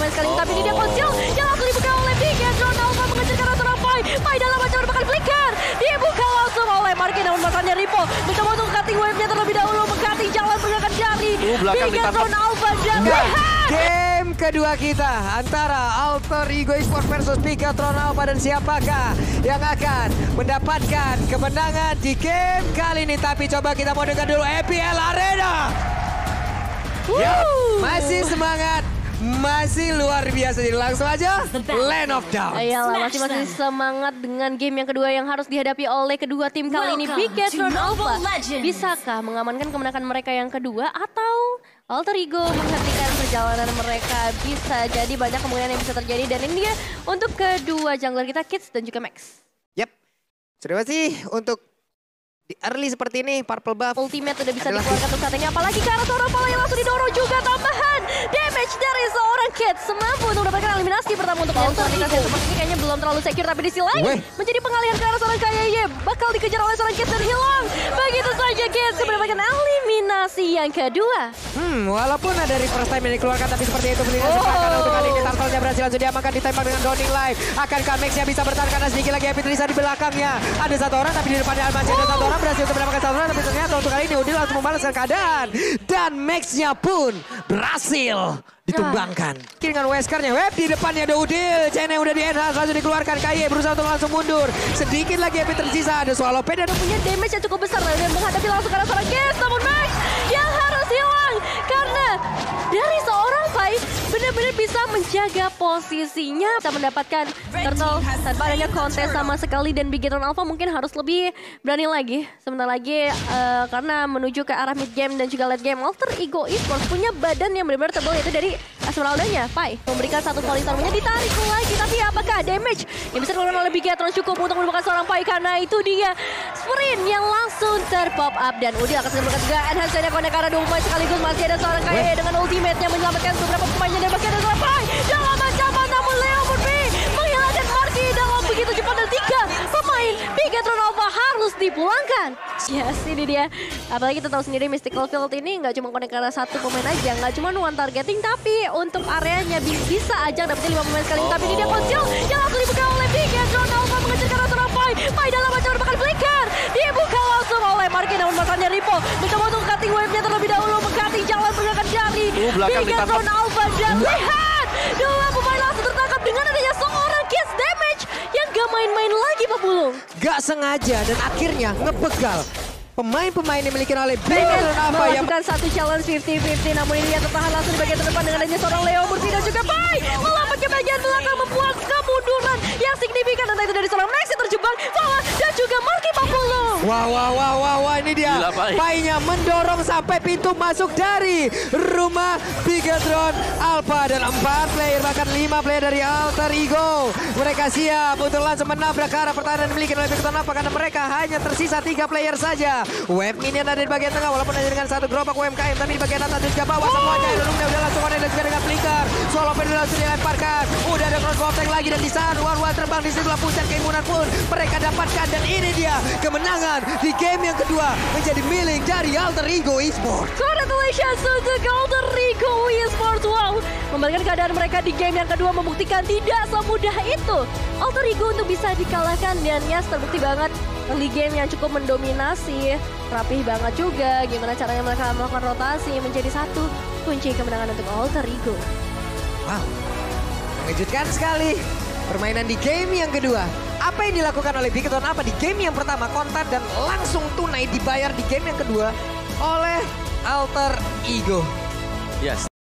pemain sekali. Tapi ini dia konsil yang langsung dibuka oleh Bigetron Alpha mengejar ke arah seorang Pai. Pai dalam ancaman bakal flicker. Dibuka langsung oleh Marky, namun masalahnya Ripo mencoba untuk cutting wave-nya terlebih dahulu, meng-cutting jalan pergerakan dari Bigetron Alpha. Dan lihat game kedua kita antara Alter Ego Esports versus Bigetron Alpha, dan siapakah yang akan mendapatkan kemenangan di game kali ini. Tapi coba kita mau dengar dulu EPL Arena. Yuk, masih semangat, masih luar biasa. Jadi langsung aja Land of Dawn. Ayolah, masih semangat dengan game yang kedua yang harus dihadapi oleh kedua tim kali ini. Bigetron Alpha bisakah mengamankan kemenangan mereka yang kedua, atau Alter Ego menghentikan perjalanan mereka? Bisa jadi banyak kemungkinan yang bisa terjadi. Dan ini dia untuk kedua jungler kita, Kids dan juga Max. Yap, sudah sih untuk di early seperti ini, Purple Buff Ultimate udah bisa dikeluarkan untuk saat ini. Apalagi ke arah seorang Pala yang langsung didorong juga. Tambahan damage dari seorang Kids semampu untuk mendapatkan eliminasi pertama untuk Alter Ego. Sepertinya kayaknya belum terlalu secure, tapi di sisi lain menjadi pengalihan ke arah seorang Kayaye. Bakal dikejar oleh seorang Kids dan hilang. Begitu saja Kids mendapatkan eliminasi yang kedua. Walaupun ada reverse time yang dikeluarkan, tapi seperti itu karena untuk kali ini Tartelnya berhasil langsung diamankan, ditembak dengan Downing Light. Akankah Max-nya bisa bertahan karena sedikit lagi Happy Trisa di belakangnya. Ada satu orang, tapi di depannya Almanci ada satu orang, berhasil untuk mendapatkan satu orang, tapi ternyata untuk kali ini Udil langsung membalaskan keadaan. Dan Max-nya pun berhasil ditumbangkan. Dengan Weskernya, di depannya ada Udil. Cene udah di-enhance, langsung dikeluarkan. Kaye berusaha untuk langsung mundur. Sedikit lagi Happy tersisa, ada Swallow Pay dan punya damage yang cukup besar dan menghadapi langsung ke arah seorang Kids. Namun Max yang harus hilang karena dari seorang Pai benar-benar bisa menjaga posisinya, bisa mendapatkan turtle tanpa adanya kontes sama sekali. Dan Bigetron Alpha mungkin harus lebih berani lagi sebentar lagi karena menuju ke arah mid game dan juga late game. Alter Ego Esports punya badan yang benar-benar tebal, yaitu dari Esmeralda-nya. Pai memberikan satu volley targetnya, ditarik lagi, tapi apakah damage yang bisa dilakukan oleh Bigetron cukup untuk menemukan seorang Pai? Karena itu dia sprint yang langsung terpop up dan Udil akan mendapatkan juga enhance-nya konek arah 2 pemain sekaligus. Masih ada seorang Kaye dengan ultimate-nya menyelamatkan beberapa pemainnya dan bahkan ada seorang Pai dalam ancaman, namun Leo Murphy menghilangkan Marky dalam begitu cepat dan 3 pemain Bigetron Alpha harus dipulangkan. Yes, ini dia. Apalagi kita tahu sendiri Mystical Field ini nggak cuma konek arah satu pemain aja, nggak cuma one targeting, tapi untuk areanya bisa aja dapetin 5 pemain sekali. Tapi ini dia konsil yang langsung dibuka oleh Bigetron Alpha mengejar ke arah seorang Pai. Pai dalam ancaman bakal flicker. Dibuka langsung oleh Marky, namun masalahnya Ripo mencoba untuk cutting wave-nya terlebih dahulu, meng-cutting jalan pergerakan dari Bigetron Alpha. Dan lihat, 2 pemain langsung tertangkap dengan adanya seorang Kids damage yang gak main-main lagi Pak Bulung. Gak sengaja dan akhirnya ngebegal pemain-pemain yang dimiliki oleh Bigetron Alpha yang melakukan satu challenge 50-50, namun ini dia tertahan langsung di bagian terdepan dengan adanya seorang Leo Murphy dan juga Pai melambat ke bagian belakang, membuat kemunduran yang signifikan, entah itu dari seorang Max yang terjebak, Fala dan juga Marky Pak Bulung. Wah, ini dia. Pai-nya mendorong sampai pintu masuk dari rumah Bigetron Alpha, dan 4 player bahkan 5 player dari Alter Ego. Mereka siap untuk langsung menabrak ke arah pertahanan dimiliki oleh Bigetron Alpha karena mereka hanya tersisa 3 player saja. Wave minion ada di bagian tengah walaupun hanya dengan satu gerobak UMKM, tapi di bagian atas dan juga bawah semuanya. Rumahnya udah langsung ada dan juga dengan flicker. Swallow Pen langsung dilemparkan. Udah ada crossbow tank lagi, dan di saat War terbang di sebelah pusat keimunan pun mereka dapatkan, dan ini dia kemenangan di game yang kedua menjadi milik dari Alter Ego Esports. Congratulations untuk Alter Ego Esports. Wow, membalikan keadaan mereka di game yang kedua, membuktikan tidak semudah itu Alter Ego untuk bisa dikalahkan. Dan yes, terbukti banget early game yang cukup mendominasi, rapih banget juga gimana caranya mereka melakukan rotasi, menjadi satu kunci kemenangan untuk Alter Ego. Wow, mengejutkan sekali permainan di game yang kedua. Apa yang dilakukan oleh Bigetron Alpha di game yang pertama kontan dan langsung tunai dibayar di game yang kedua oleh Alter Ego. Yes.